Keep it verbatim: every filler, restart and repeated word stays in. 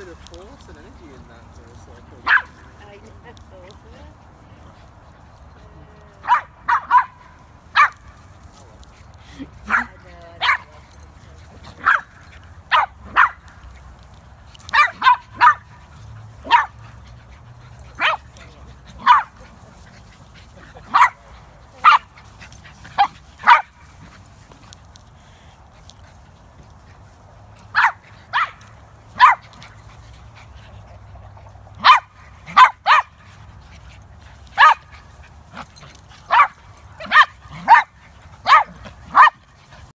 bit of force and energy in that for a circle. I know. Uh,